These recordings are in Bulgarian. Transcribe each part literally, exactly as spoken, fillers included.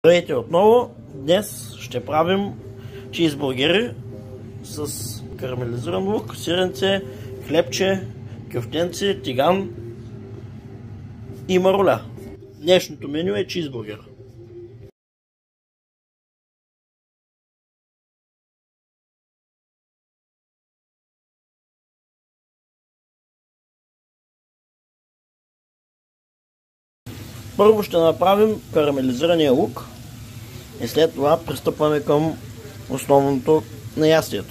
Здравейте отново! Днес ще правим чизбургери с карамелизиран лук, сиренце, хлебче, кюфтенци, тиган и маруля. Днешното меню е чизбургер. Първо ще направим карамелизирания лук и след това пристъпваме към основното на ястието.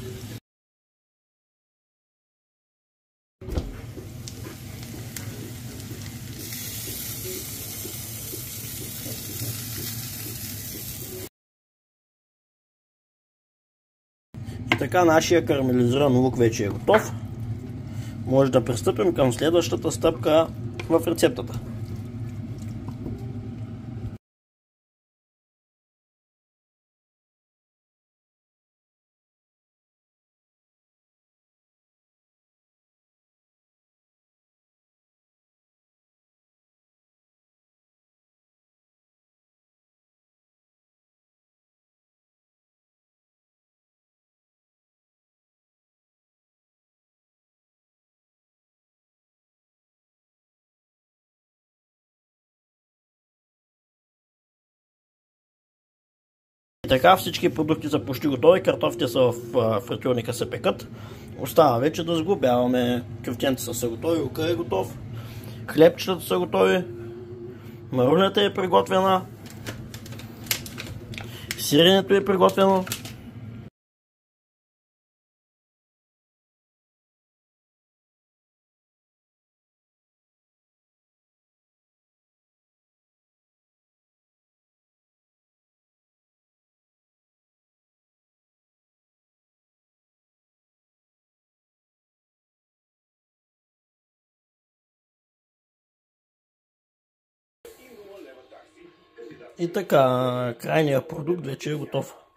И така нашия карамелизиран лук вече е готов. Може да пристъпим към следващата стъпка в рецептата. И така всички продукти са почти готови, картофите са в фритюрника се пекат. Остава вече да сглобяваме. Кюфтенците са готови, лукът е готов, хлебчетата са готови, марулята е приготвена, сиренето е приготвено. И така, крайният продукт вече е готов.